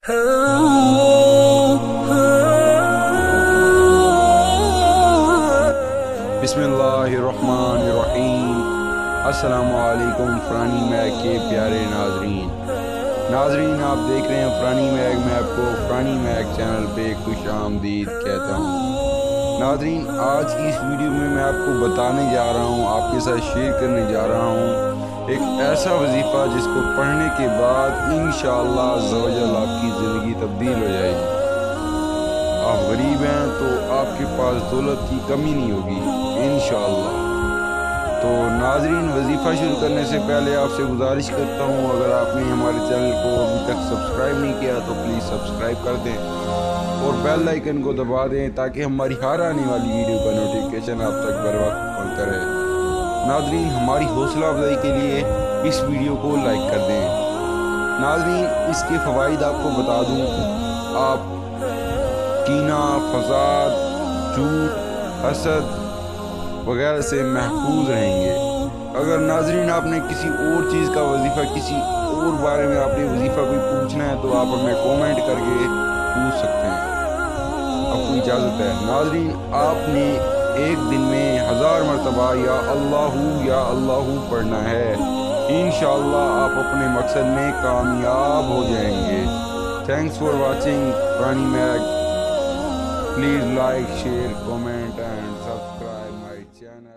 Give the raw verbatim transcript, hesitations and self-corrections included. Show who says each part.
Speaker 1: बिस्मिल्लाहिर्रहमानिर्रहीम। अस्सलामु अलैकुम फ़रानी मैग के प्यारे नाजरीन नाजरीन आप देख रहे हैं फ़रानी मैग। मैं आपको फ़रानी मैग चैनल पे खुश आमदीद कहता हूँ। नाजरीन, आज की इस वीडियो में मैं आपको बताने जा रहा हूँ, आपके साथ शेयर करने जा रहा हूँ एक ऐसा वजीफ़ा जिसको पढ़ने के बाद इंशाअल्लाह अज़्ज़वजल आपकी ज़िंदगी तब्दील हो जाएगी। आप गरीब हैं तो आपके पास दौलत की कमी नहीं होगी इंशाअल्लाह। तो नाजरीन, वजीफ़ा शुरू करने से पहले आपसे गुजारिश करता हूँ, अगर आपने हमारे चैनल को अभी तक सब्सक्राइब नहीं किया तो प्लीज़ सब्सक्राइब कर दें और बेल आइकन को दबा दें ताकि हमारी हर आने वाली वीडियो का नोटिफिकेशन आप तक बर वक्त पहुँचता रहे। नाजरीन, हमारी हौसला अफजाई के लिए इस वीडियो को लाइक कर दें। नाजरीन, इसके फ़वाइद आपको बता दूँ, आप कीना, फसाद, झूठ, हसद वगैरह से महफूज रहेंगे। अगर नाजरीन आपने किसी और चीज़ का वजीफ़ा, किसी और बारे में आपने वजीफ़ा कोई पूछना है तो आप हमें कमेंट करके पूछ सकते हैं, आपको इजाज़त है। नाजरीन, आपने एक दिन में हज़ार मरतबा या अल्लाहू या अल्लाहू पढ़ना है। इंशाअल्लाह आप अपने मकसद में कामयाब हो जाएंगे। थैंक्स फॉर वॉचिंग फ़रानी मैग। Please like, share, comment and subscribe my channel.